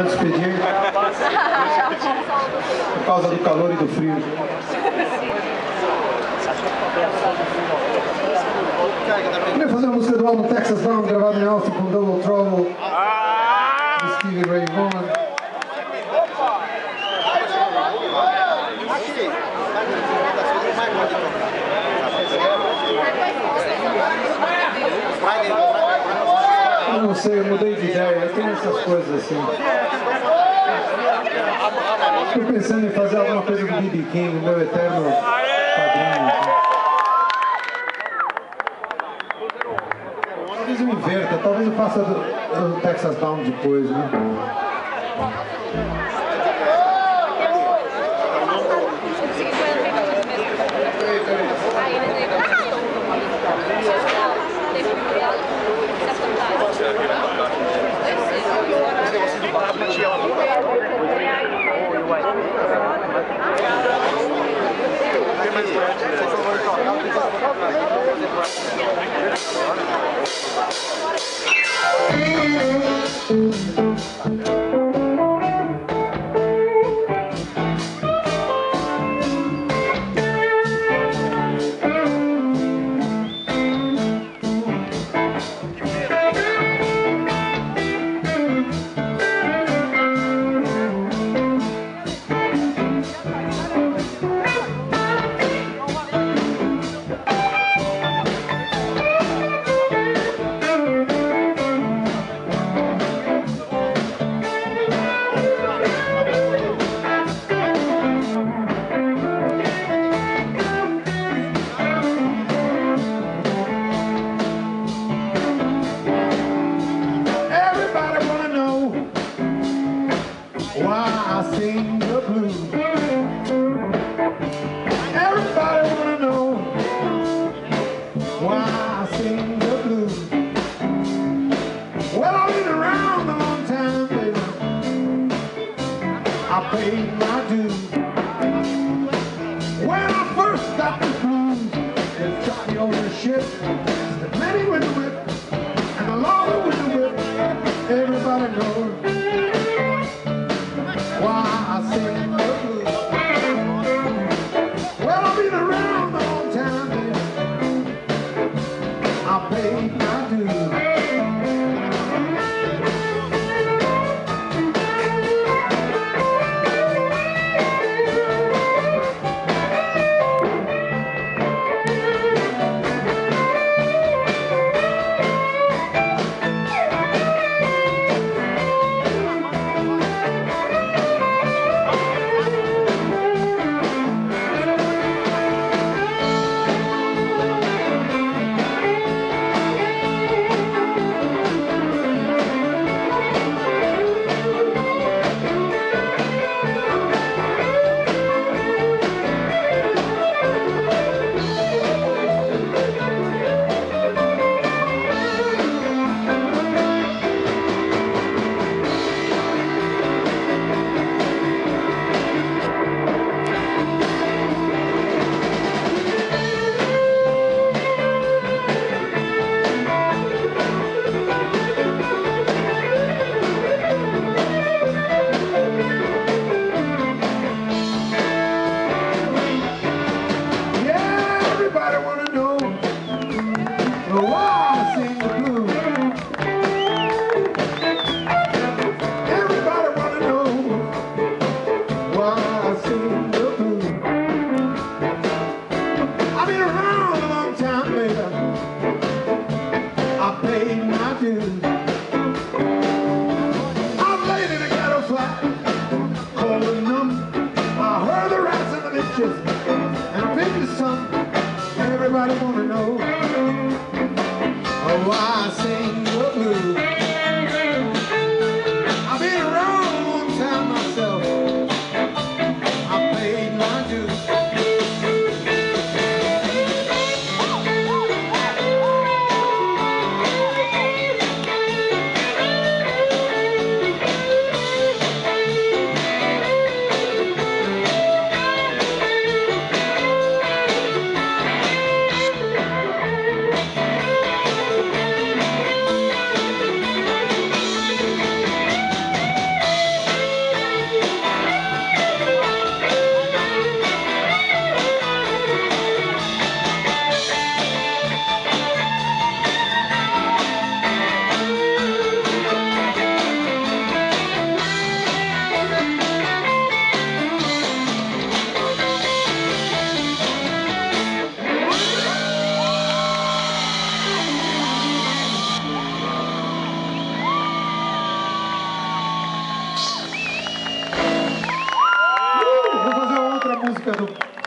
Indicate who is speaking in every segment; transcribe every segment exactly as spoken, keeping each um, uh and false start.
Speaker 1: Despedir por causa do calor e do frio. Queria fazer uma música do álbum Texas Bound, gravada em Austin com Double Trouble de Stevie Ray Vaughan. Eu não sei, eu mudei de ideia, eu tenho essas coisas assim. Estou pensando em fazer alguma coisa do B B King, o meu eterno padrinho. Talvez eu inverta, talvez eu faça do, do Texas Bound depois, né?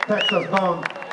Speaker 1: Texas Bound.